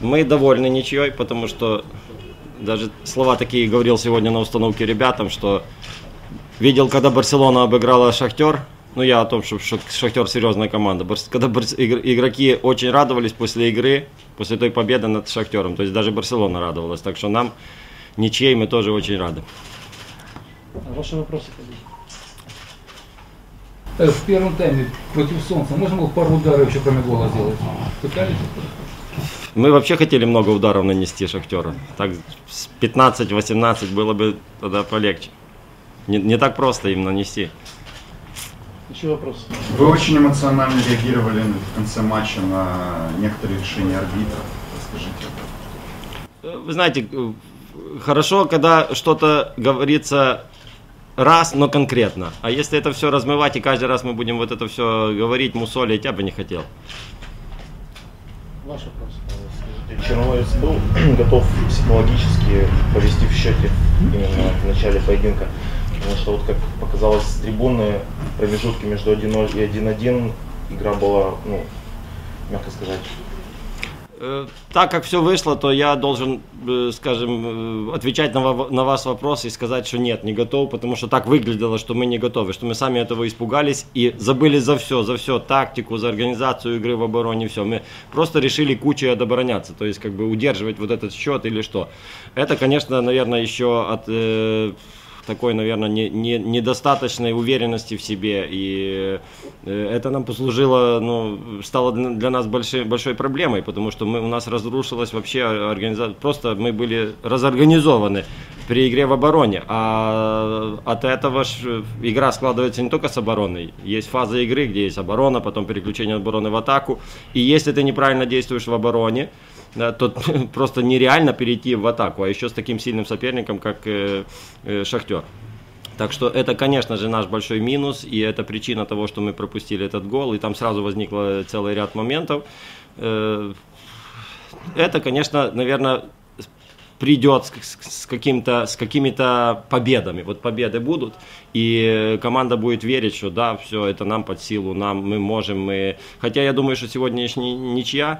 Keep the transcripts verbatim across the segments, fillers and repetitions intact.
мы довольны ничьей, потому что даже слова такие говорил сегодня на установке ребятам, что видел, когда Барселона обыграла Шахтер. Ну, я о том, что Шахтер серьезная команда. Когда игроки очень радовались после игры, после той победы над Шахтером. То есть даже Барселона радовалась. Так что нам, ничьей, мы тоже очень рады. Ваши вопросы, коллеги? В первом тайме против Солнца можно было пару ударов еще кроме гола сделать? Пытались? Мы вообще хотели много ударов нанести Шахтеру. Так с пятнадцать-восемнадцать было бы тогда полегче. Не, не так просто им нанести. Еще вопрос. Вы очень эмоционально реагировали в конце матча на некоторые решения арбитра. Расскажите. Вы знаете, хорошо, когда что-то говорится раз, но конкретно. А если это все размывать, и каждый раз мы будем вот это все говорить, мусолить, я бы не хотел. Ваш вопрос. Черноморец был готов психологически повести в счете именно в начале поединка. Потому что, вот как показалось с трибуны, в промежутке между один ноль и один один игра была, ну, мягко сказать. Так как все вышло, то я должен, скажем, отвечать на, на ваш вопрос и сказать, что нет, не готов, потому что так выглядело, что мы не готовы, что мы сами этого испугались и забыли за все, за все, тактику, за организацию игры в обороне, все. Мы просто решили кучей обороняться, то есть как бы удерживать вот этот счет или что. Это, конечно, наверное, еще от... Э, такой, наверное, не, не, недостаточной уверенности в себе, и это нам послужило, ну, стало для нас большой, большой проблемой, потому что мы, у нас разрушилась вообще организация, просто мы были разорганизованы при игре в обороне, а от этого ж игра складывается не только с обороной, есть фаза игры, где есть оборона, потом переключение обороны в атаку, и если ты неправильно действуешь в обороне, да, то просто нереально перейти в атаку, а еще с таким сильным соперником, как э, э, Шахтер. Так что это, конечно же, наш большой минус, и это причина того, что мы пропустили этот гол, и там сразу возникло целый ряд моментов. Э, это, конечно, наверное, придет с, с, каким-то, с какими-то победами. Вот победы будут, и команда будет верить, что да, все, это нам под силу, нам, мы можем. Мы... Хотя я думаю, что сегодняшняя ничья,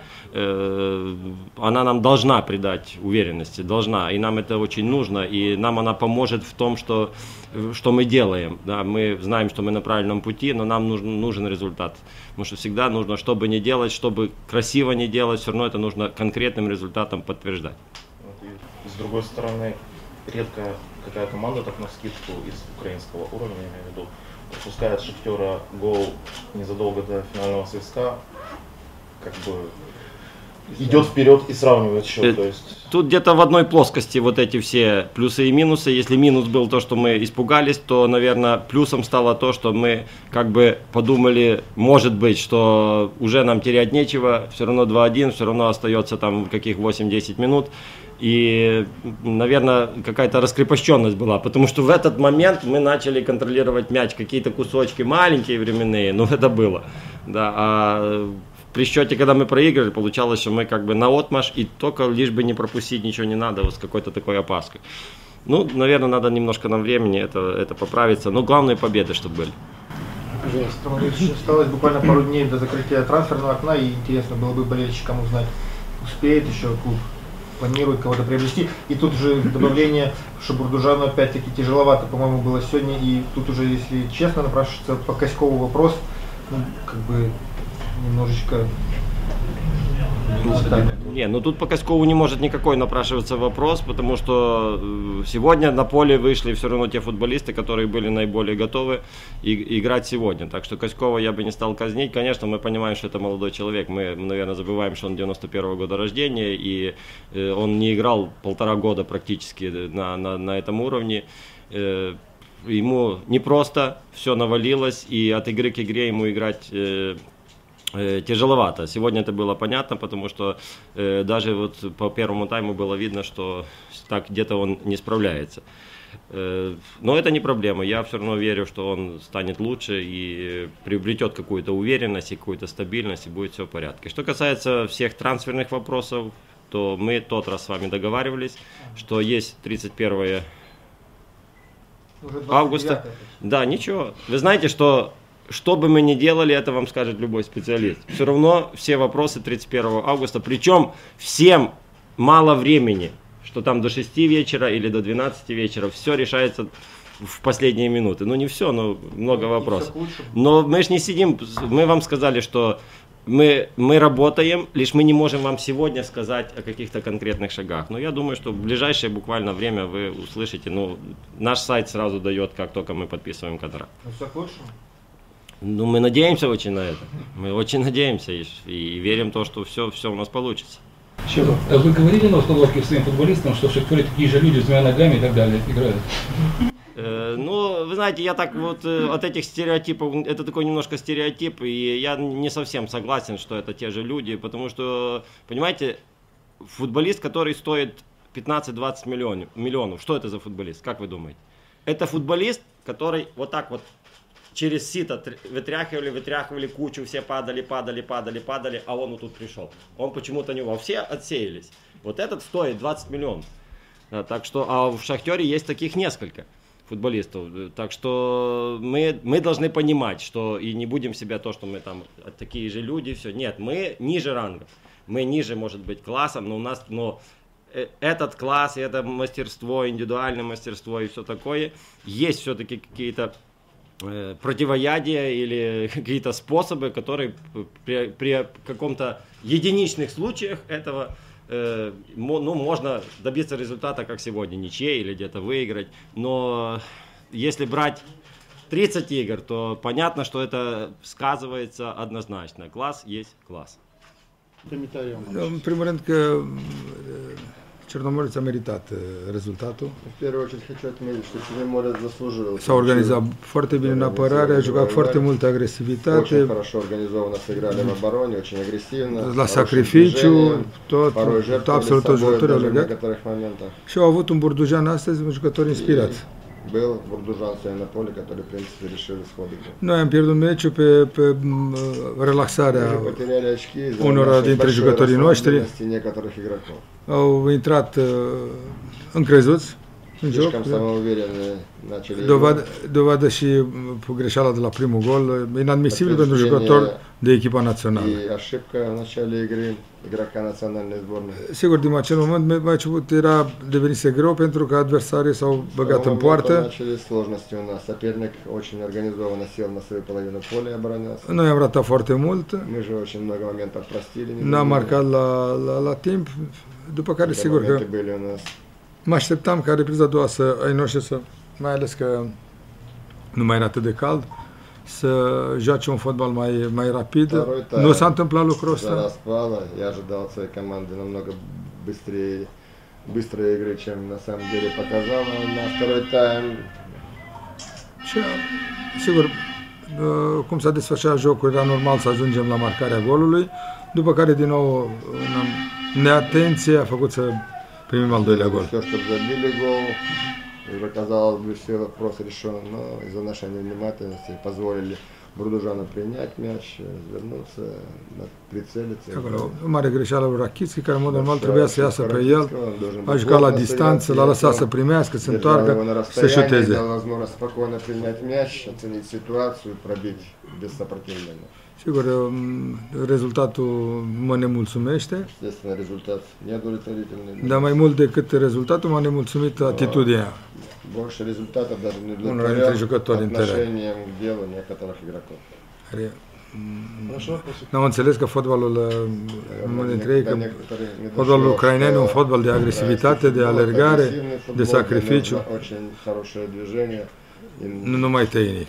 э, она нам должна придать уверенности, должна, и нам это очень нужно, и нам она поможет в том, что, что мы делаем. Да, мы знаем, что мы на правильном пути, но нам нужен, нужен результат. Потому что всегда нужно, что бы ни делать, чтобы красиво не делать, все равно это нужно конкретным результатом подтверждать. С другой стороны, редко какая команда так на скидку из украинского уровня, я имею в виду, пропускает Шахтера гол незадолго до финального свистка, как бы идет вперед и сравнивает счет. То есть... Тут где-то в одной плоскости вот эти все плюсы и минусы. Если минус был то, что мы испугались, то, наверное, плюсом стало то, что мы как бы подумали, может быть, что уже нам терять нечего, все равно два-один, все равно остается там каких восемь-десять минут. И, наверное, какая-то раскрепощенность была, потому что в этот момент мы начали контролировать мяч, какие-то кусочки маленькие временные, но это было. Да, а при счете, когда мы проиграли, получалось, что мы как бы наотмашь, и только лишь бы не пропустить ничего не надо, вот с какой-то такой опаской. Ну, наверное, надо немножко нам времени это, это поправиться, но главное победы, чтобы были. Осталось буквально пару дней до закрытия трансферного окна, и интересно было бы болельщикам узнать, успеет еще клуб, планирует кого-то приобрести. И тут же добавление, что Бурдужану опять-таки тяжеловато, по-моему, было сегодня. И тут уже, если честно, напрашивается по Коськову вопрос, ну, как бы немножечко... Не, ну тут по Коськову не может никакой напрашиваться вопрос, потому что сегодня на поле вышли все равно те футболисты, которые были наиболее готовы и, играть сегодня. Так что Коськова я бы не стал казнить. Конечно, мы понимаем, что это молодой человек. Мы, наверное, забываем, что он девяносто первого года рождения, и э, он не играл полтора года практически на, на, на этом уровне. Э, ему непросто, все навалилось, и от игры к игре ему играть... Э, тяжеловато. Сегодня это было понятно, потому что э, даже вот по первому тайму было видно, что так где-то он не справляется. Э, но это не проблема. Я все равно верю, что он станет лучше и приобретет какую-то уверенность и какую-то стабильность, и будет все в порядке. Что касается всех трансферных вопросов, то мы тот раз с вами договаривались, что есть тридцать первое августа. Да, ничего. Вы знаете, что что бы мы ни делали, это вам скажет любой специалист. Все равно все вопросы тридцать первого августа, причем всем мало времени, что там до шести вечера или до двенадцати вечера, все решается в последние минуты. Ну не все, но много вопросов. Но мы же не сидим, мы вам сказали, что мы, мы работаем, лишь мы не можем вам сегодня сказать о каких-то конкретных шагах. Но я думаю, что в ближайшее буквально время вы услышите, ну наш сайт сразу дает, как только мы подписываем контракт. Ну все к лучшему. Ну мы надеемся очень на это, мы очень надеемся и, и верим в то, что все, все у нас получится. Чего? Вы говорили на установке своим футболистам, что в Шахтере такие же люди с двумя ногами и так далее играют? Э, ну, вы знаете, я так вот э, от этих стереотипов, это такой немножко стереотип, и я не совсем согласен, что это те же люди, потому что, понимаете, футболист, который стоит пятнадцать-двадцать миллионов, миллионов, что это за футболист, как вы думаете? Это футболист, который вот так вот через сито вытряхивали, вытряхивали кучу, все падали, падали, падали, падали, а он вот тут пришел. Он почему-то не его, все отсеялись. Вот этот стоит двадцать миллионов. А, так что, а в Шахтере есть таких несколько футболистов. Так что мы, мы должны понимать, что и не будем себя то, что мы там такие же люди, все. Нет, мы ниже рангов. Мы ниже, может быть, классом, но у нас, но этот класс, это мастерство, индивидуальное мастерство и все такое, есть все-таки какие-то противоядия или какие-то способы, которые при, при каком-то единичных случаях этого э, ну, можно добиться результата, как сегодня, ничьей или где-то выиграть. Но если брать тридцать игр, то понятно, что это сказывается однозначно. Класс есть класс. Комментарий. În primul rând că Черноморец a meritat rezultatul. В первую очередь хочу отметить, что Черноморец заслужил. S-a organizat foarte bine în apărare, a jucat foarte multă agresivitate. Очень хорошо организованно сыграли в обороне, очень агрессивно. La sacrificiu, tot, tot absolut toți jucătorii au legat. Și au avut un Burdujan astăzi, un jucător inspirat. Был Бурдужан сегодня на поле, который, в принципе, решил исход игры. Noi am pierdut meciul pe, pe relaxarea unora dintre jucătorii noștri. Au intrat încrezuți în joc. Dovadă, dovadă și greșeala de la primul gol. Inadmisibil pentru jucător de echipa națională. Sigur, din acel moment meciul era devenise greu pentru că adversarii s-au băgat în poartă. Noi am ratat foarte mult. N-am marcat la, la, la timp, după care sigur că mă așteptam ca repriza a doua să ai noștri să, mai ales că nu mai era atât de cald, să joace un fotbal mai, mai rapid. Nu s-a întâmplat lucrul ăsta. Я ожидал от своей команды намного быстрее, быстрой игры, чем на самом деле показала на второй тайм. Și, sigur, cum s-a desfășurat jocul, era normal să ajungem la marcarea golului, după care, din nou, neatenție a făcut să primim al doilea gol. Уже, казалось бы, все вопросы решены, но из-за нашей невнимательности позволили Бурдужану принять мяч, вернуться, прицелиться. Acolo, o mare greșeală lui Rachitski, care în mod normal trebuia să iasă pe el, a jucat la distanță, l-a lăsat să primească, să întoarcă, să șuteze. Спокойно принять мяч, оценить ситуацию, пробить без сопротивления. Sigur, rezultatul mă nemulțumește, dar mai mult decât rezultatul m-a nemulțumit atitudinea unor dintre jucători în teren. N-am înțeles că fotbalul, unul dintre ei, că fotbalul ucrainean e un fotbal de agresivitate, de alergare, de sacrificiu, nu numai tăinii.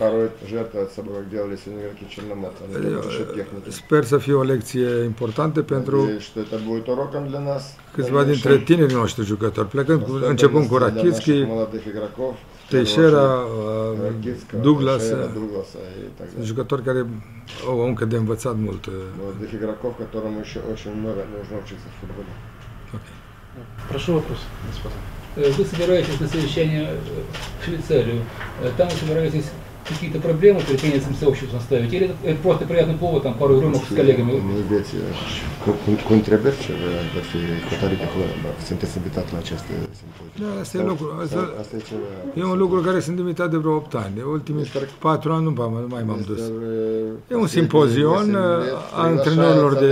Sper să fie o lecție importantă pentru câțiva dintre tinerii noștri jucători, plecând, începând cu Rachitski, Teixeira, Douglas, jucători care au încă de învățat mult. Прошу вопрос, господа. Вы собираетесь на совещание в Швейцарию. Там вы собираетесь какие-то проблемы перед конечным сообществом ставить? Или это просто приятный повод, там, пару рюмок с коллегами? Nu veți, cu întrebări ce vor fi hotărâte că sunteți invitat la aceste simpozium. Da, asta e lucru. Asta, Asta e ceva. e un lucru care sunt invitat de vreo opt ani. De ultimii patru ani nu m-am- nu mai m-am dus. E un simpozion a antrenorilor de,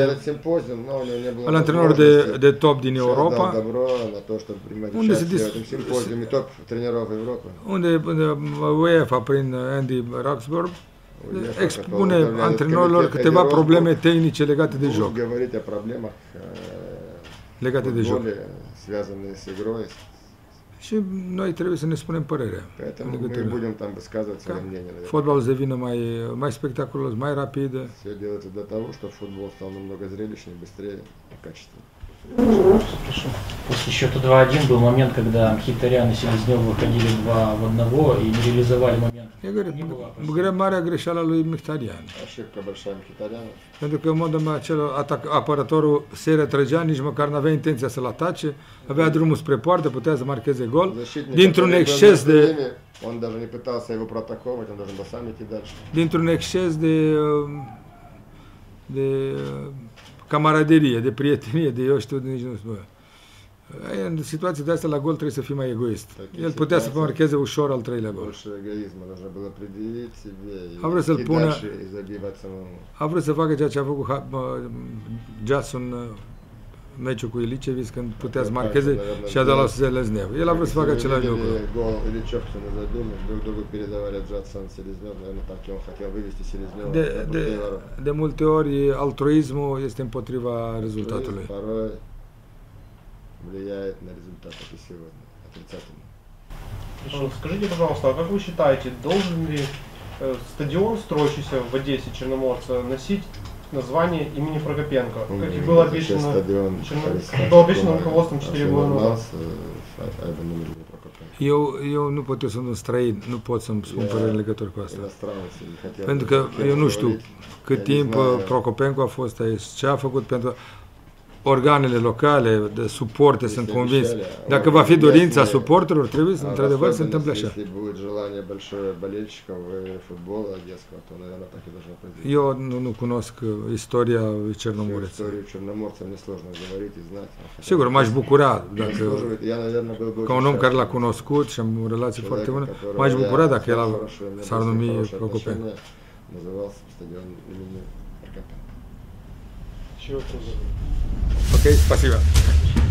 al antrenorilor de, de top din Europa, unde se dis- Simpozium top trenerov Europa. unde unde UEFA prin Andy Roxburgh expune antrenorilor câteva probleme tehnice legate de joc. Говорите о проблемах Legate de joc. связанные с игрой. Și noi trebuie să ne spunem părerea. Поэтому în мы legătură. будем там высказывать свое мнение. наверное. Fotbalul să devină mai, mai spectaculos, mai rapid. Все делается для того, чтобы футбол стал намного зрелищнее, быстрее и качественнее. После счета два-один был момент, когда Мхитарян и Селезнев выходили два в одного и не реализовали момент. E gre, marea greșeală a lui Mkhitaryan. Ошибка большая Мхитаряна. Pentru că în modul acela atac, apărătorul se retrăgea, nici măcar nu avea intenția să-l atace, avea drumul spre poartă, putea să marcheze gol. Dintr-un exces de, Он даже не пытался его проатаковать, он должен был сам идти дальше. dintr-un exces de, de camaraderie, de prietenie, de eu știu, nici nu știu. În situații de astea la gol trebuie să fii mai egoist. El putea să marcheze ușor al treilea gol. Больше эгоизма нужно было предъявить себе А vrut să-l и pună, дальше и забивать самому. a vrut să facă ceea ce a făcut Ha- mă, Jason în meciul cu Ilicevic, când putea să marcheze și a dat la Seleznev. El a vrut să facă același lucru. Гол Ильичевцу не забили, друг другу передавали Джадсон Селезнев, наверное, так и он хотел вывести Селезнева. De, de, de multe ori altruismul este împotriva rezultatului. Порой влияет на результат, как и сегодня, отрицательно. Хорошо. Скажите, пожалуйста, а как вы считаете, должен ли э, стадион, строящийся в Одессе, Черноморца, носить название имени Прокопенко, как и было обещано, Черно- было обещано руководством четыре года назад? Eu, eu nu pot eu să nu străin, nu pot să-mi spun părere în legătură cu asta. Pentru că eu nu știu cât timp Procopenco a fost aici, ce a făcut pentru organele locale de suporte, sunt convins. Dacă va fi dorința suporterilor, trebuie să, într-adevăr, se întâmple așa. Eu nu, nu cunosc istoria Cernomoreț. Sigur, m-aș bucura, dacă, ca un om care l-a cunoscut și am o relație foarte bună, m-aș bucura dacă el s-ar numi Procopenco. Еще вопрос. Ok, спасибо.